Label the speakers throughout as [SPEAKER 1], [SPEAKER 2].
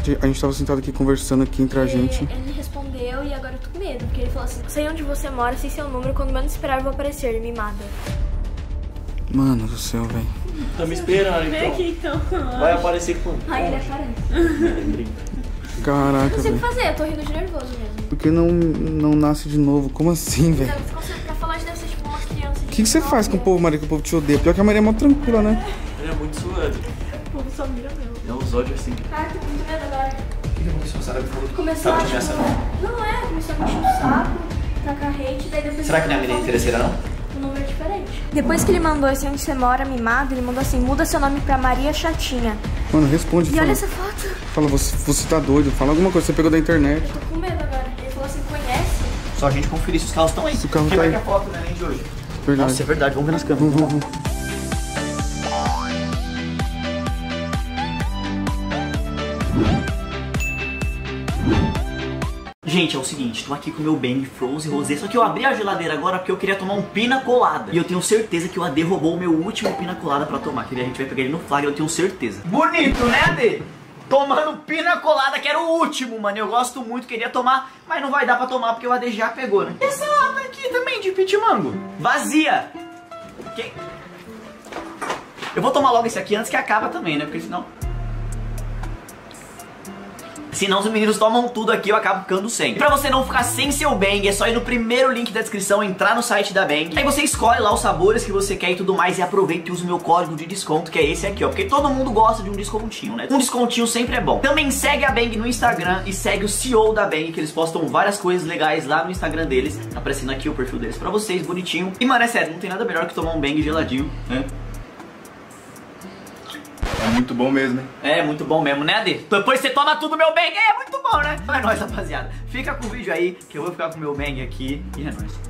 [SPEAKER 1] A gente tava sentado aqui conversando aqui entre a gente.
[SPEAKER 2] Ele respondeu e agora eu tô com medo, porque ele falou assim: sei onde você mora, sei seu número, quando menos esperar eu vou aparecer, mimada.
[SPEAKER 1] Mano do céu, velho.
[SPEAKER 3] Tá me esperando, então.
[SPEAKER 2] Vem aqui então.
[SPEAKER 3] Vai aparecer quando?
[SPEAKER 2] Ai, ele aparece.
[SPEAKER 1] Caraca,
[SPEAKER 2] Não sei o que
[SPEAKER 1] velho.
[SPEAKER 2] fazer, eu tô rindo de nervoso mesmo.
[SPEAKER 1] Por que não nasce de novo? Como assim, velho?
[SPEAKER 2] Pra falar de deve ser tipo uma criança.
[SPEAKER 1] O que você faz com o povo, Maria, que o povo te odeia? Pior que a Maria é mó tranquila, né?
[SPEAKER 3] Ele é muito suado.
[SPEAKER 2] O povo só mira meu.
[SPEAKER 3] É uns ódios assim.
[SPEAKER 2] Cara, tô com muito medo agora.
[SPEAKER 3] O que aconteceu? Sarah falou que
[SPEAKER 2] Começou
[SPEAKER 3] tava
[SPEAKER 2] a
[SPEAKER 3] te ameaçando.
[SPEAKER 2] Não é, começou a me encher o saco, tacar hate, daí depois...
[SPEAKER 3] Será que não é a menina interesseira, não?
[SPEAKER 2] O número é diferente. Depois que ele mandou esse onde você mora, mimado, ele mandou assim: muda seu nome pra Maria Chatinha.
[SPEAKER 1] Mano, responde.
[SPEAKER 2] E
[SPEAKER 1] Fala,
[SPEAKER 2] olha essa foto.
[SPEAKER 1] fala você tá doido. Fala alguma coisa que você pegou da internet.
[SPEAKER 2] Eu tô com medo agora. Ele falou assim: conhece?
[SPEAKER 3] Só a gente conferir se os carros estão aí.
[SPEAKER 1] Se o carro
[SPEAKER 3] Quem
[SPEAKER 1] tá
[SPEAKER 3] vai
[SPEAKER 1] aí.
[SPEAKER 3] que a foto, né? Nem de hoje.
[SPEAKER 1] Verdade.
[SPEAKER 3] Nossa, é verdade. Vamos ver nas câmeras.
[SPEAKER 1] Vamos.
[SPEAKER 3] Gente, é o seguinte, tô aqui com o meu Bang Frozen Rosé, só que eu abri a geladeira agora porque eu queria tomar um pina colada. E eu tenho certeza que o AD roubou o meu último pina colada pra tomar, que a gente vai pegar ele no flagra, eu tenho certeza. Bonito, né, AD? Tomando pina colada, que era o último, mano. Eu gosto muito, queria tomar, mas não vai dar pra tomar porque o AD já pegou, né? E essa lata aqui também de pitmango, vazia. Ok? Eu vou tomar logo esse aqui antes que acaba também, né? Porque senão... Senão os meninos tomam tudo aqui, eu acabo ficando sem. E pra você não ficar sem seu Bang, é só ir no primeiro link da descrição, entrar no site da Bang. Aí você escolhe lá os sabores que você quer e tudo mais. E aproveita e usa o meu código de desconto, que é esse aqui, ó. Porque todo mundo gosta de um descontinho, né? Um descontinho sempre é bom. Também segue a Bang no Instagram e segue o CEO da Bang, que eles postam várias coisas legais lá no Instagram deles. Tá aparecendo aqui o perfil deles pra vocês, bonitinho. E mano, é sério, não tem nada melhor que tomar um Bang geladinho, né?
[SPEAKER 4] É muito bom mesmo, hein?
[SPEAKER 3] É muito bom mesmo, né, Ade? Depois você toma tudo meu Bang, é muito bom, né? Então é nóis, rapaziada. Fica com o vídeo aí, que eu vou ficar com o meu Bang aqui. E é nóis.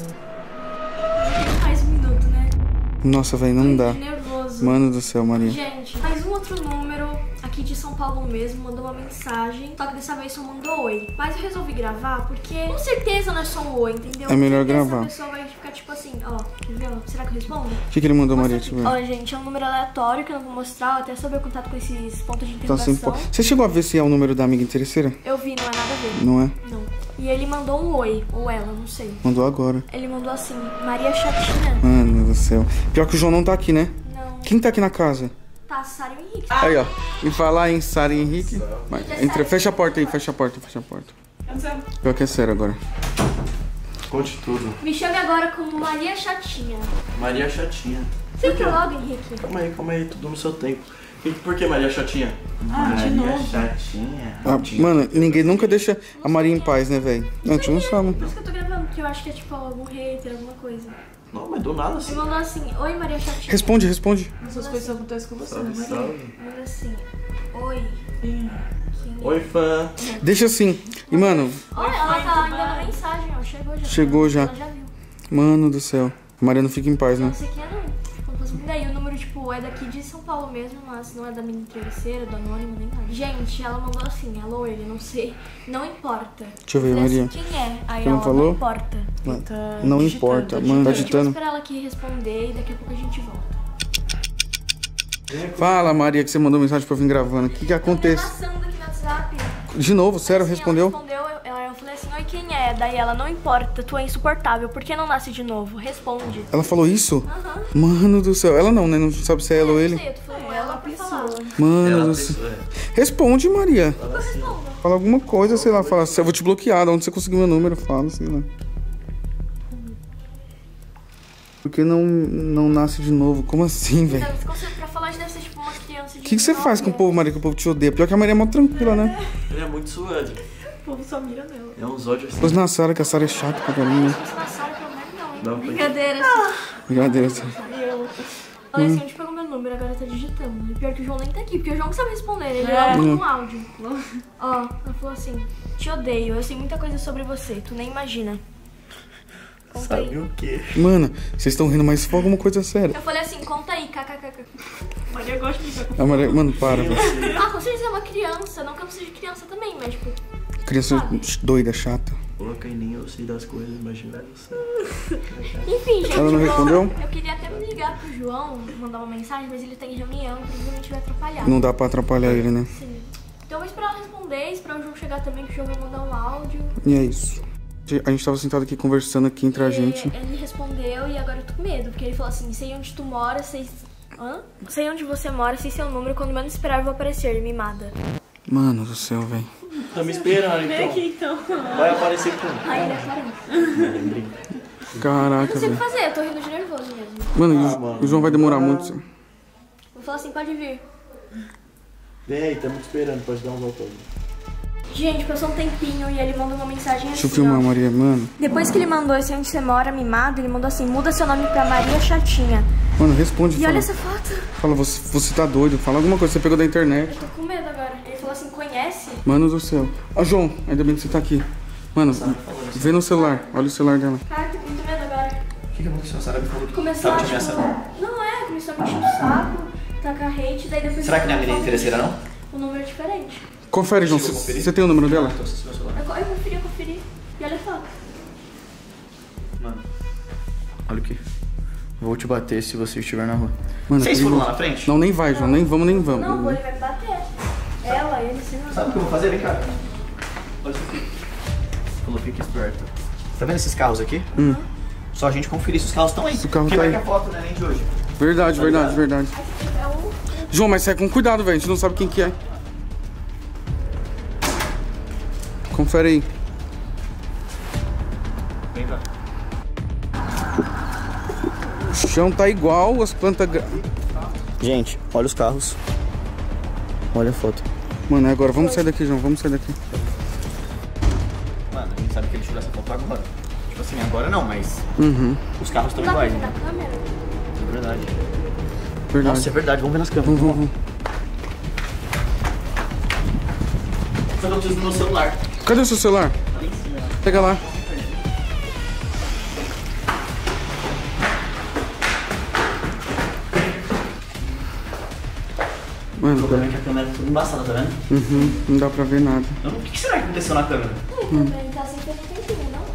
[SPEAKER 2] Mais um minuto, né?
[SPEAKER 1] Nossa, velho, não dá.
[SPEAKER 2] Tô nervoso.
[SPEAKER 1] Mano do céu, Maria.
[SPEAKER 2] Gente, mais um outro número aqui de São Paulo mesmo, mandou uma mensagem, só que dessa vez só mandou oi. Mas eu resolvi gravar porque com certeza não é só um oi, entendeu?
[SPEAKER 1] É melhor
[SPEAKER 2] Com certeza
[SPEAKER 1] gravar.
[SPEAKER 2] A pessoa vai ficar tipo assim, ó, entendeu? Será que eu respondo?
[SPEAKER 1] O que ele mandou, Maria? Deixa eu ver.
[SPEAKER 2] Ó, gente, é um número aleatório que eu não vou mostrar, até sobre o contato com esses pontos de
[SPEAKER 1] Tá sem
[SPEAKER 2] interrogação.
[SPEAKER 1] Você chegou a ver se é o número da amiga interesseira?
[SPEAKER 2] Eu vi, não é nada a ver.
[SPEAKER 1] Não é?
[SPEAKER 2] Não. E ele mandou um oi, ou ela, não sei.
[SPEAKER 1] Mandou agora.
[SPEAKER 2] Ele mandou assim: Maria Chatinha.
[SPEAKER 1] Mano do céu. Pior que o João não tá aqui, né?
[SPEAKER 2] Não.
[SPEAKER 1] Quem tá aqui na casa?
[SPEAKER 2] Tá, Sara e o Henrique.
[SPEAKER 1] Aí, ó. E falar em Sara e Henrique. Entra, fecha a porta aí, fecha a porta. Pior que é sério agora.
[SPEAKER 4] Conte tudo.
[SPEAKER 2] Me chame agora como Maria Chatinha.
[SPEAKER 4] Maria Chatinha.
[SPEAKER 2] Senta logo, Henrique.
[SPEAKER 4] Calma aí, tudo no seu tempo. E por que Maria Chatinha?
[SPEAKER 3] Maria Chatinha.
[SPEAKER 1] Ah, mano, ninguém nunca deixa a Maria em paz, né, velho? A gente não sabe.
[SPEAKER 2] Por isso que eu tô gravando, porque eu acho que é tipo algum hater, alguma coisa.
[SPEAKER 4] Não, mas do nada
[SPEAKER 2] Ele
[SPEAKER 4] assim.
[SPEAKER 2] mandou assim: oi, Maria Chatinha.
[SPEAKER 1] Responde.
[SPEAKER 5] Essas coisas acontecem com você,
[SPEAKER 4] Salve,
[SPEAKER 5] né?
[SPEAKER 4] salve.
[SPEAKER 2] Manda assim: oi.
[SPEAKER 4] Oi, fã.
[SPEAKER 1] Deixa assim. E, mano,
[SPEAKER 2] Olha, ela tá ainda na mensagem, ó.
[SPEAKER 1] Chegou já.
[SPEAKER 2] Ela já viu.
[SPEAKER 1] mano do céu. A Maria não fica em paz, né?
[SPEAKER 2] Não sei quem é, não. Daí o número, tipo, é daqui de São Paulo mesmo, mas não é da minha travesseira, do anônimo, nem nada. Gente, ela mandou assim: alô, ele, não sei, não importa.
[SPEAKER 1] Deixa eu ver,
[SPEAKER 2] falei
[SPEAKER 1] Maria.
[SPEAKER 2] assim: quem é? Aí
[SPEAKER 1] Você não
[SPEAKER 2] ela,
[SPEAKER 1] falou?
[SPEAKER 2] não importa.
[SPEAKER 5] Tá
[SPEAKER 1] Não
[SPEAKER 5] digitando,
[SPEAKER 1] importa,
[SPEAKER 5] tá
[SPEAKER 1] mano, tá
[SPEAKER 2] Gente, vou
[SPEAKER 1] digitando.
[SPEAKER 2] esperar ela aqui responder e daqui a pouco a gente volta.
[SPEAKER 1] Fala, Maria, que você mandou mensagem pra eu vir gravando. O que acontece?
[SPEAKER 2] Passando aqui no WhatsApp.
[SPEAKER 1] De novo, sério,
[SPEAKER 2] Assim,
[SPEAKER 1] respondeu?
[SPEAKER 2] Ela respondeu, eu falei assim: oi, quem é? Daí ela: não importa, tu é insuportável, por que não nasce de novo? Responde.
[SPEAKER 1] Ela falou isso?
[SPEAKER 2] Aham.
[SPEAKER 1] Mano do céu. Ela não, né? Não sabe se é ela ou ele.
[SPEAKER 2] Não sei, eu tô falando ela pra falar.
[SPEAKER 1] Mano do céu. Responde, Maria.
[SPEAKER 2] Eu respondo.
[SPEAKER 1] Fala alguma coisa, sei lá. Fala, eu vou te bloquear. De onde você conseguiu meu número? Fala, sei lá. Por que não nasce de novo? Como assim, velho?
[SPEAKER 2] Então, pra falar de deve ser tipo uma criança de
[SPEAKER 1] O que você faz com o povo, Maria, que o povo te odeia? Pior que a Maria é mó tranquila, né?
[SPEAKER 4] Ele é muito suado.
[SPEAKER 5] O povo só mira nela.
[SPEAKER 4] É uns ódios assim.
[SPEAKER 1] Pois na Sara, que a Sara é chata pra caramba.
[SPEAKER 2] Se na Sara, pelo menos não, hein?
[SPEAKER 4] Não, foi.
[SPEAKER 2] Brincadeira, assim.
[SPEAKER 1] Brincadeira. Sara.
[SPEAKER 2] Olha assim, onde pegou meu número, agora tá digitando. E pior que o João nem tá aqui, porque o João não sabe responder, ele manda um áudio. Ó, ela falou assim: te odeio, eu sei muita coisa sobre você, tu nem imagina. Conta
[SPEAKER 4] Sabe
[SPEAKER 2] aí.
[SPEAKER 4] o quê?
[SPEAKER 1] Mano, vocês estão rindo, mas se for alguma coisa séria.
[SPEAKER 2] Eu falei assim: conta aí, kkkk.
[SPEAKER 5] Maria gosta de ficar com
[SPEAKER 1] A Maria, mano, para, velho.
[SPEAKER 2] Ah, com certeza é uma criança, não que eu não seja criança também, mas tipo.
[SPEAKER 1] Criança doida, chata.
[SPEAKER 4] Coloca aí, nem eu sei das coisas, imagina você.
[SPEAKER 2] Enfim, gente,
[SPEAKER 1] Ela não respondeu?
[SPEAKER 2] eu queria até me ligar pro João, mandar uma mensagem, mas ele tá em reunião, provavelmente vai atrapalhar.
[SPEAKER 1] Não dá pra atrapalhar ele, né?
[SPEAKER 2] Sim. Então eu vou esperar ela responder, esperar o João chegar também, que o João vai mandar um áudio.
[SPEAKER 1] E é isso. A gente tava sentado aqui conversando aqui entre a gente.
[SPEAKER 2] Ele respondeu e agora eu tô com medo, porque ele falou assim, sei onde tu mora, sei... Hã? Sei onde você mora, sei seu número, quando menos esperar eu vou aparecer, mimada.
[SPEAKER 1] Mano do céu, velho.
[SPEAKER 4] Tá me esperando,
[SPEAKER 5] Vem aqui então.
[SPEAKER 4] Vai aparecer como?
[SPEAKER 2] Aí ele aparece.
[SPEAKER 1] Caraca,
[SPEAKER 2] Não sei o que
[SPEAKER 1] velho.
[SPEAKER 2] fazer, eu tô rindo de nervoso mesmo.
[SPEAKER 1] Mano, o João vai demorar muito.
[SPEAKER 2] Vou falar assim, pode vir.
[SPEAKER 4] Vem aí, estamos te esperando, pode dar um volta aí.
[SPEAKER 2] Gente, passou um tempinho e ele mandou uma mensagem
[SPEAKER 1] Deixa eu
[SPEAKER 2] assim,
[SPEAKER 1] filmar,
[SPEAKER 2] ó.
[SPEAKER 1] Maria, mano.
[SPEAKER 2] Depois que ele mandou esse onde você mora, mimado, ele mandou assim, muda seu nome pra Maria Chatinha.
[SPEAKER 1] Mano, responde.
[SPEAKER 2] E
[SPEAKER 1] Fala,
[SPEAKER 2] olha essa foto.
[SPEAKER 1] fala você tá doido. Fala alguma coisa que você pegou da internet.
[SPEAKER 2] Eu tô com medo agora. Ele falou assim, conhece?
[SPEAKER 1] Mano do céu. Ó, João, ainda bem que você tá aqui. Mano, vê no celular. Olha o celular dela.
[SPEAKER 2] Cara, tô com muito medo agora.
[SPEAKER 3] O que aconteceu? A Sarah me falou que
[SPEAKER 2] Começou
[SPEAKER 3] tava
[SPEAKER 2] a,
[SPEAKER 3] te ameaçando.
[SPEAKER 2] Não é, começou a me encher o saco, tacar hate, daí depois...
[SPEAKER 3] Será que não é a menina interesseira, não?
[SPEAKER 2] O número é diferente.
[SPEAKER 1] Confere, João.
[SPEAKER 3] Chegou a conferir?
[SPEAKER 1] Você tem o número dela?
[SPEAKER 3] Então, acessei meu celular.
[SPEAKER 2] Eu conferi. E olha a foto.
[SPEAKER 3] Mano, olha aqui. Vou te bater se você estiver na rua.
[SPEAKER 1] Mano,
[SPEAKER 3] Vocês
[SPEAKER 1] é
[SPEAKER 3] foram
[SPEAKER 1] perigoso.
[SPEAKER 3] lá na frente?
[SPEAKER 1] Não, nem vai, João. Nem vamos, nem vamos.
[SPEAKER 2] Não, ele vai me bater. Ela, ele, sei lá.
[SPEAKER 3] Sabe o que eu vou fazer? Vem cá. Olha isso aqui. Falou, fica esperto. Tá vendo esses carros aqui? Só a gente conferir se os carros estão aí.
[SPEAKER 1] Se o carro
[SPEAKER 3] Porque
[SPEAKER 1] tá
[SPEAKER 3] vai
[SPEAKER 1] aí.
[SPEAKER 3] que a foto não é nem de hoje.
[SPEAKER 1] Verdade, verdade, verdade.
[SPEAKER 2] É o...
[SPEAKER 1] João, mas sai com cuidado, velho. A gente não sabe quem que é. Confere aí.
[SPEAKER 3] Vem cá.
[SPEAKER 1] O chão tá igual, as plantas...
[SPEAKER 3] Gente, olha os carros. Olha a foto.
[SPEAKER 1] Mano, é agora. Vamos sair daqui, João. Vamos sair daqui.
[SPEAKER 3] Mano, a gente sabe que ele tirou essa foto agora. Tipo assim, agora não, mas os carros estão
[SPEAKER 2] Não dá pra
[SPEAKER 3] iguais,
[SPEAKER 2] ver
[SPEAKER 3] né?
[SPEAKER 2] na câmera?
[SPEAKER 3] É verdade.
[SPEAKER 1] Verdade.
[SPEAKER 3] Nossa, é verdade. Vamos ver nas câmeras.
[SPEAKER 1] Vamos.
[SPEAKER 3] Só que eu preciso do meu celular.
[SPEAKER 1] Cadê o seu celular?
[SPEAKER 3] Ali em cima.
[SPEAKER 1] Pega lá.
[SPEAKER 3] O
[SPEAKER 1] Mano,
[SPEAKER 3] problema é que a câmera é tudo embaçada, tá vendo?
[SPEAKER 1] não dá pra ver nada.
[SPEAKER 3] O que será que aconteceu na câmera?
[SPEAKER 2] Também tá sem tempo tempinho, não?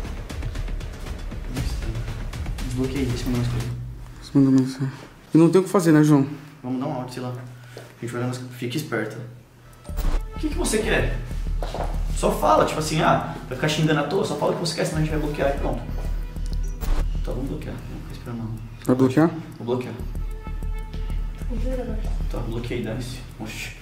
[SPEAKER 3] Desbloqueei isso, mandou umas coisas.
[SPEAKER 1] Você mandou mensagem. E não tem o que fazer, né, João?
[SPEAKER 3] Vamos dar um áudio, sei lá. A gente vai olhando, fique esperta. O que você quer? Só fala, tipo assim, vai ficar xingando à toa, só fala o que você quer, senão a gente vai bloquear e pronto. Tá, vamos bloquear. Não ficar esperando não.
[SPEAKER 1] Vai bloquear?
[SPEAKER 3] Vou bloquear.
[SPEAKER 2] Juro agora.
[SPEAKER 3] Tá, bloqueei, dane-se. Oxi.